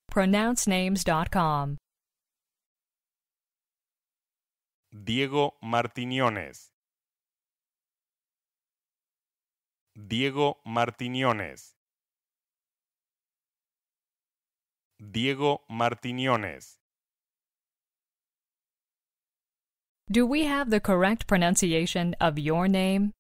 pronouncenames.com. Diego Martiñones. Diego Martiñones. Diego Martiñones. Do we have the correct pronunciation of your name?